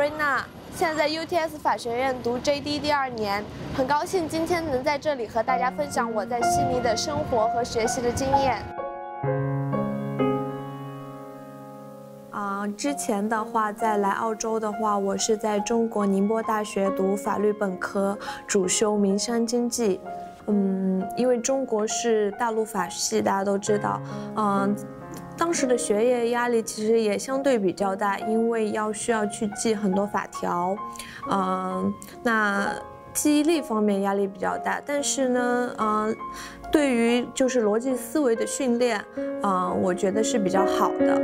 瑞娜，现在在 UTS 法学院读 JD 第2年，很高兴今天能在这里和大家分享我在悉尼的生活和学习的经验。之前的话，在来澳洲的话，我是在中国宁波大学读法律本科，主修民商经济。因为中国是大陆法系，大家都知道，当时的学业压力其实也相对比较大，因为需要去记很多法条，那记忆力方面压力比较大。但是呢，对于就是逻辑思维的训练，我觉得是比较好的。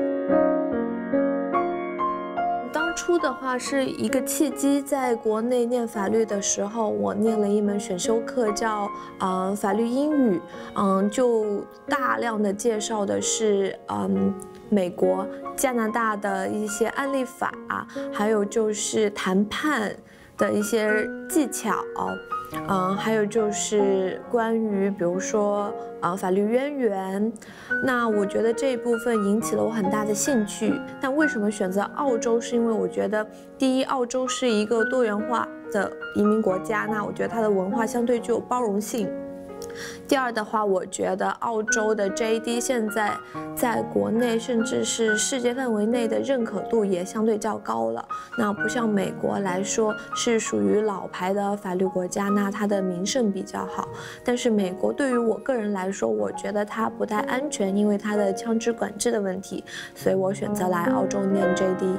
当初的话是一个契机，在国内念法律的时候，我念了一门选修课叫法律英语，就大量的介绍的是美国、加拿大的一些案例法，还有就是谈判的一些技巧，还有就是关于比如说法律渊源。那我觉得这一部分引起了我很大的兴趣。但为什么选择澳洲？是因为我觉得第一，澳洲是一个多元化的移民国家，那我觉得它的文化相对具有包容性。第二的话，我觉得澳洲的 JD 现在在国内甚至是世界范围内的认可度也相对较高了。那不像美国来说是属于老牌的法律国家，那它的名声比较好。但是美国对于我个人来说，我觉得它不太安全，因为它的枪支管制的问题，所以我选择来澳洲念 JD。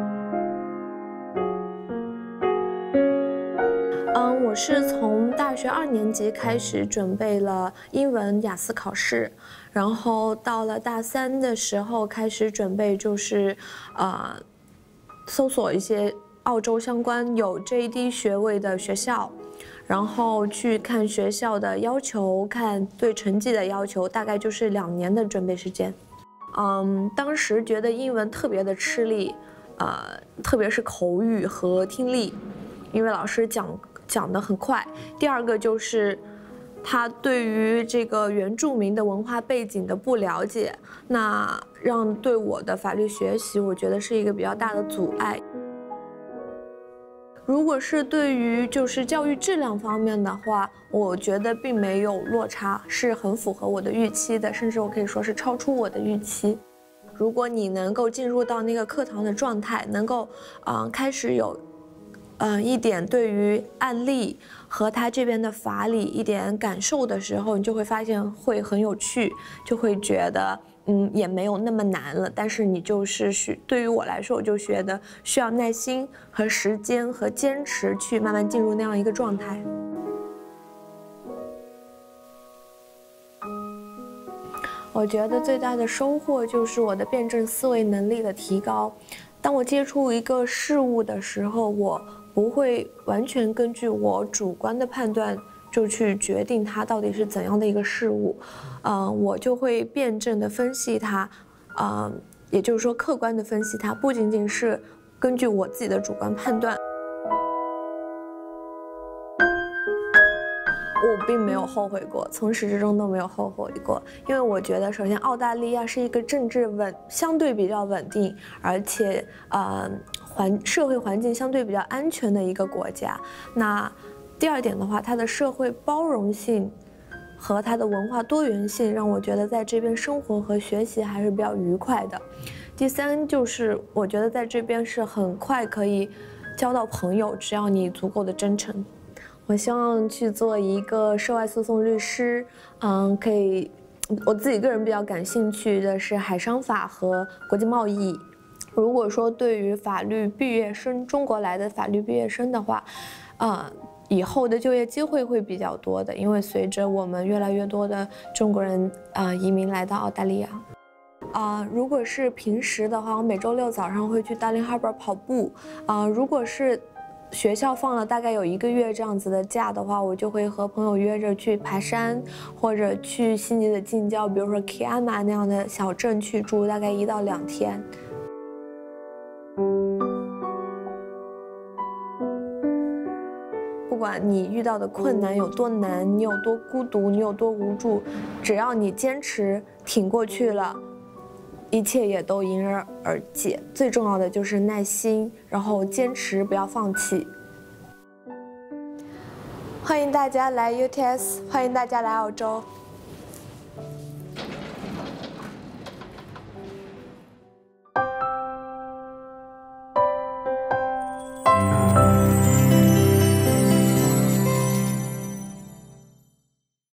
我是从大学2年级开始准备了英文雅思考试，然后到了大3的时候开始准备，就是搜索一些澳洲相关有 JD 学位的学校，然后去看学校的要求，看对成绩的要求，大概就是2年的准备时间。当时觉得英文特别的吃力，特别是口语和听力，因为老师讲得很快。第二个就是他对于这个原住民的文化背景的不了解，那让对我的法律学习我觉得是一个比较大的阻碍。如果是对于就是教育质量方面的话，我觉得并没有落差，是很符合我的预期的，甚至我可以说是超出我的预期。如果你能够进入到那个课堂的状态，能够开始有一点对于案例和他这边的法理一点感受的时候，你就会发现会很有趣，就会觉得也没有那么难了。但是你就是对于我来说，我就觉得需要耐心和时间和坚持去慢慢进入那样一个状态。我觉得最大的收获就是我的辩证思维能力的提高。当我接触一个事物的时候，我不会完全根据我主观的判断就去决定它到底是怎样的一个事物，我就会辩证的分析它，也就是说客观的分析它，不仅仅是根据我自己的主观判断。我并没有后悔过，从始至终都没有后悔过，因为我觉得，首先澳大利亚是一个政治相对比较稳定，而且社会环境相对比较安全的一个国家。那第二点的话，它的社会包容性和它的文化多元性，让我觉得在这边生活和学习还是比较愉快的。第三就是我觉得在这边是很快可以交到朋友，只要你足够的真诚。我希望去做一个涉外诉讼律师，我自己个人比较感兴趣的是海商法和国际贸易。如果说对于法律毕业生，中国来的法律毕业生的话，以后的就业机会会比较多的，因为随着我们越来越多的中国人移民来到澳大利亚。如果是平时的话，我每周6早上会去 Darling Harbour 跑步。如果是学校放了大概有1个月这样子的假的话，我就会和朋友约着去爬山，或者去悉尼的近郊，比如说 Kiama 那样的小镇去住大概1到2天。不管你遇到的困难有多难，你有多孤独，你有多无助，只要你坚持挺过去了， 一切也都迎刃而解。最重要的就是耐心，然后坚持，不要放弃。欢迎大家来 UTS， 欢迎大家来澳洲。